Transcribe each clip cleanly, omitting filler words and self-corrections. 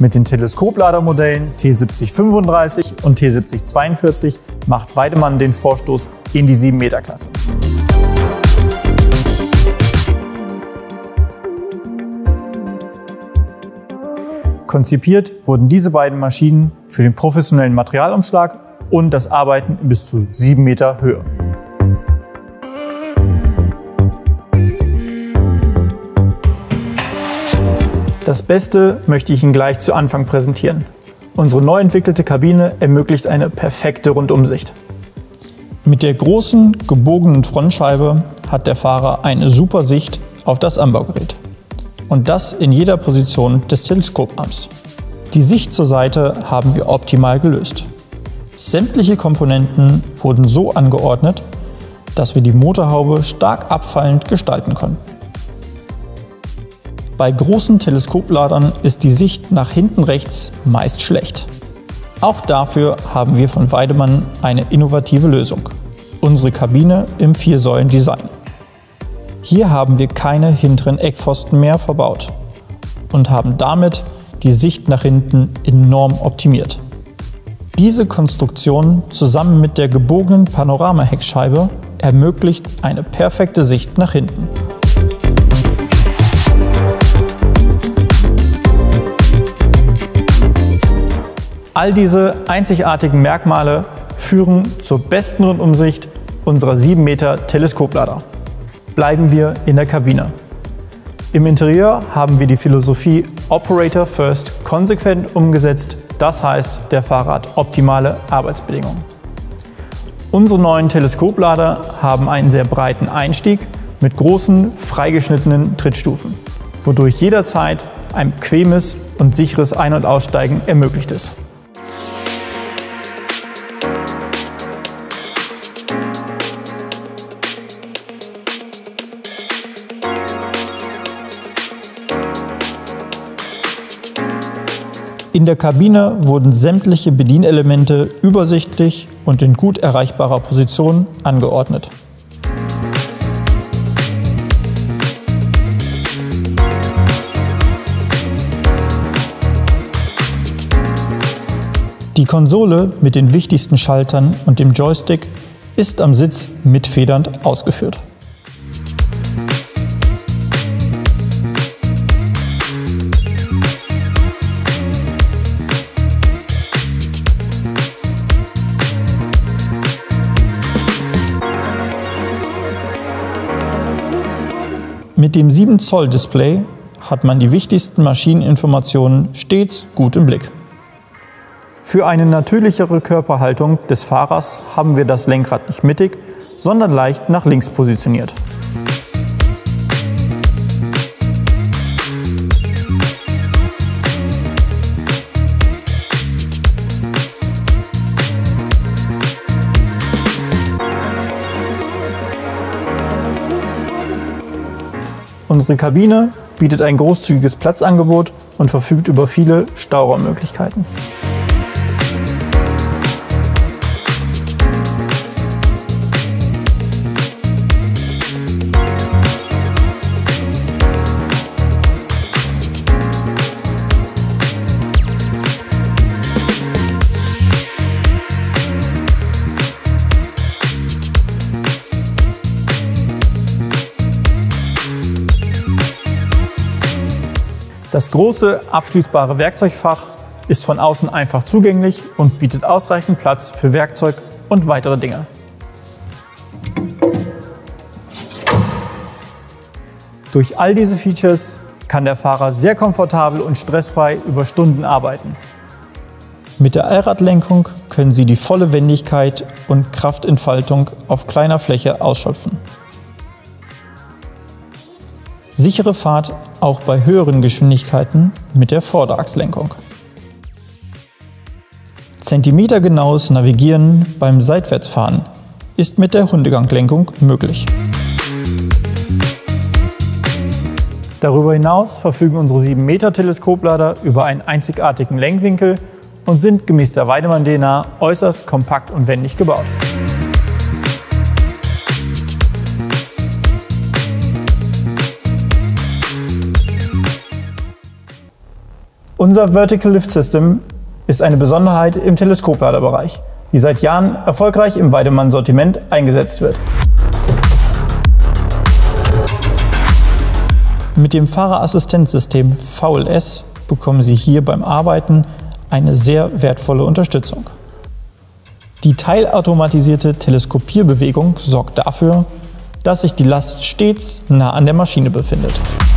Mit den Teleskopladermodellen T7035 und T7042 macht Weidemann den Vorstoß in die 7-Meter-Klasse. Konzipiert wurden diese beiden Maschinen für den professionellen Materialumschlag und das Arbeiten in bis zu 7 Meter Höhe. Das Beste möchte ich Ihnen gleich zu Anfang präsentieren. Unsere neu entwickelte Kabine ermöglicht eine perfekte Rundumsicht. Mit der großen, gebogenen Frontscheibe hat der Fahrer eine super Sicht auf das Anbaugerät. Und das in jeder Position des Teleskoparms. Die Sicht zur Seite haben wir optimal gelöst. Sämtliche Komponenten wurden so angeordnet, dass wir die Motorhaube stark abfallend gestalten konnten. Bei großen Teleskopladern ist die Sicht nach hinten rechts meist schlecht. Auch dafür haben wir von Weidemann eine innovative Lösung: unsere Kabine im 4-Säulen-Design. Hier haben wir keine hinteren Eckpfosten mehr verbaut und haben damit die Sicht nach hinten enorm optimiert. Diese Konstruktion zusammen mit der gebogenen Panoramaheckscheibe ermöglicht eine perfekte Sicht nach hinten. All diese einzigartigen Merkmale führen zur besten Rundumsicht unserer 7 Meter Teleskoplader. Bleiben wir in der Kabine. Im Interieur haben wir die Philosophie Operator First konsequent umgesetzt, das heißt, der Fahrer hat optimale Arbeitsbedingungen. Unsere neuen Teleskoplader haben einen sehr breiten Einstieg mit großen, freigeschnittenen Trittstufen, wodurch jederzeit ein bequemes und sicheres Ein- und Aussteigen ermöglicht ist. In der Kabine wurden sämtliche Bedienelemente übersichtlich und in gut erreichbarer Position angeordnet. Die Konsole mit den wichtigsten Schaltern und dem Joystick ist am Sitz mitfedernd ausgeführt. Mit dem 7 Zoll Display hat man die wichtigsten Maschineninformationen stets gut im Blick. Für eine natürlichere Körperhaltung des Fahrers haben wir das Lenkrad nicht mittig, sondern leicht nach links positioniert. Unsere Kabine bietet ein großzügiges Platzangebot und verfügt über viele Stauraummöglichkeiten. Das große abschließbare Werkzeugfach ist von außen einfach zugänglich und bietet ausreichend Platz für Werkzeug und weitere Dinge. Durch all diese Features kann der Fahrer sehr komfortabel und stressfrei über Stunden arbeiten. Mit der Allradlenkung können Sie die volle Wendigkeit und Kraftentfaltung auf kleiner Fläche ausschöpfen. Sichere Fahrt auch bei höheren Geschwindigkeiten mit der Vorderachslenkung. Zentimetergenaues Navigieren beim Seitwärtsfahren ist mit der Hundeganglenkung möglich. Darüber hinaus verfügen unsere 7 Meter Teleskoplader über einen einzigartigen Lenkwinkel und sind gemäß der Weidemann DNA äußerst kompakt und wendig gebaut. Unser Vertical Lift System ist eine Besonderheit im Teleskopladerbereich, die seit Jahren erfolgreich im Weidemann-Sortiment eingesetzt wird. Mit dem Fahrerassistenzsystem VLS bekommen Sie hier beim Arbeiten eine sehr wertvolle Unterstützung. Die teilautomatisierte Teleskopierbewegung sorgt dafür, dass sich die Last stets nah an der Maschine befindet.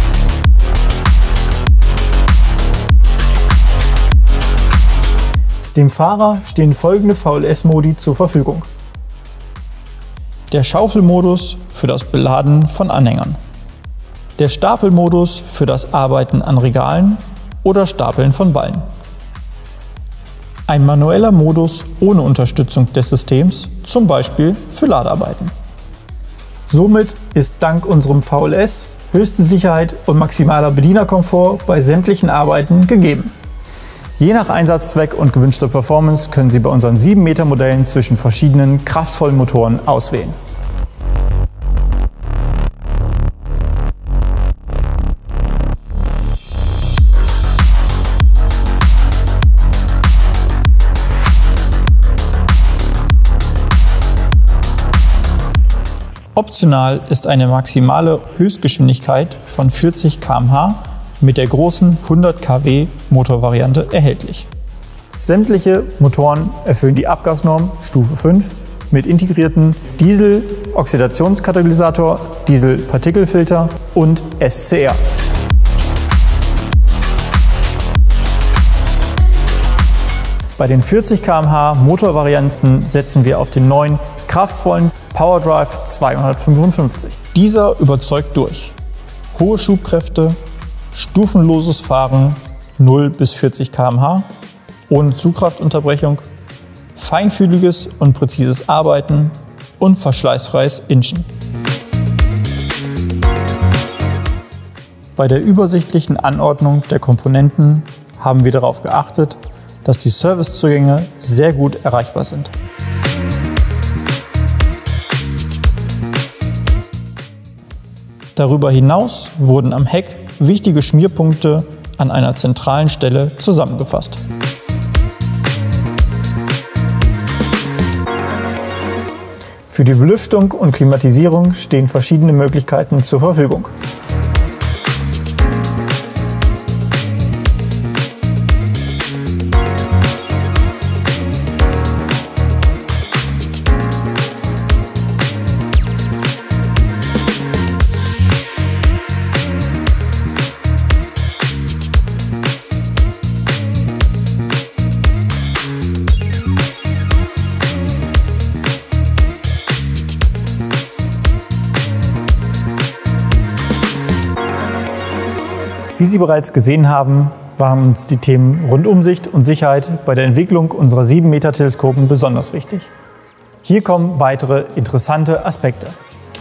Dem Fahrer stehen folgende VLS-Modi zur Verfügung. Der Schaufelmodus für das Beladen von Anhängern. Der Stapelmodus für das Arbeiten an Regalen oder Stapeln von Ballen. Ein manueller Modus ohne Unterstützung des Systems, zum Beispiel für Ladearbeiten. Somit ist dank unserem VLS höchste Sicherheit und maximaler Bedienerkomfort bei sämtlichen Arbeiten gegeben. Je nach Einsatzzweck und gewünschter Performance können Sie bei unseren 7 Meter Modellen zwischen verschiedenen kraftvollen Motoren auswählen. Optional ist eine maximale Höchstgeschwindigkeit von 40 km/h mit der großen 100 kW Motorvariante erhältlich. Sämtliche Motoren erfüllen die Abgasnorm Stufe 5 mit integrierten Diesel-Oxidationskatalysator, Diesel-Partikelfilter und SCR. Bei den 40 km/h Motorvarianten setzen wir auf den neuen kraftvollen PowerDrive 255. Dieser überzeugt durch hohe Schubkräfte, stufenloses Fahren 0 bis 40 km/h ohne Zugkraftunterbrechung, feinfühliges und präzises Arbeiten und verschleißfreies Inchen. Bei der übersichtlichen Anordnung der Komponenten haben wir darauf geachtet, dass die Servicezugänge sehr gut erreichbar sind. Darüber hinaus wurden am Heck wichtige Schmierpunkte an einer zentralen Stelle zusammengefasst. Für die Belüftung und Klimatisierung stehen verschiedene Möglichkeiten zur Verfügung. Wie Sie bereits gesehen haben, waren uns die Themen Rundumsicht und Sicherheit bei der Entwicklung unserer 7 Meter Teleskopen besonders wichtig. Hier kommen weitere interessante Aspekte.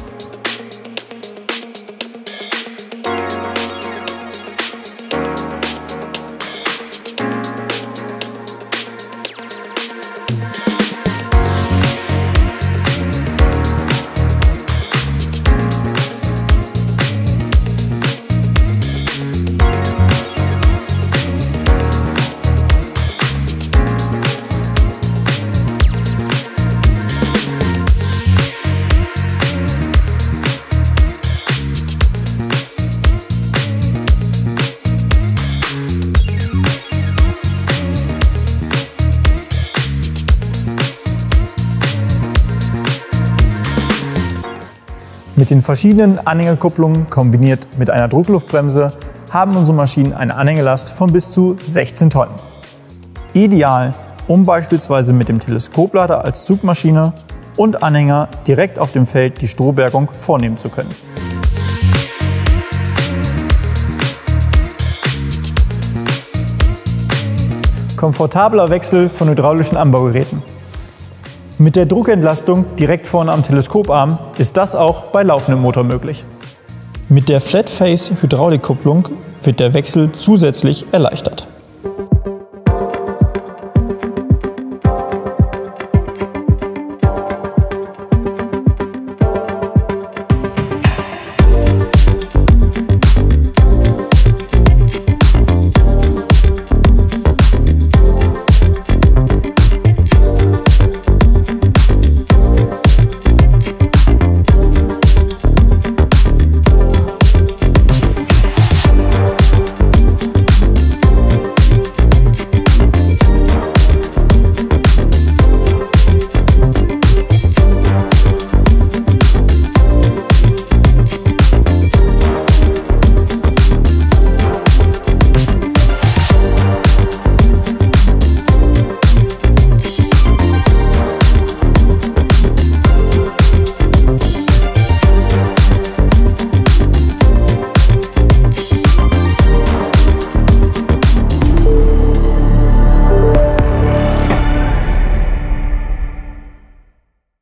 Mit den verschiedenen Anhängerkupplungen kombiniert mit einer Druckluftbremse haben unsere Maschinen eine Anhängelast von bis zu 16 Tonnen. Ideal, um beispielsweise mit dem Teleskoplader als Zugmaschine und Anhänger direkt auf dem Feld die Strohbergung vornehmen zu können. Komfortabler Wechsel von hydraulischen Anbaugeräten. Mit der Druckentlastung direkt vorne am Teleskoparm ist das auch bei laufendem Motor möglich. Mit der Flatface-Hydraulikkupplung wird der Wechsel zusätzlich erleichtert.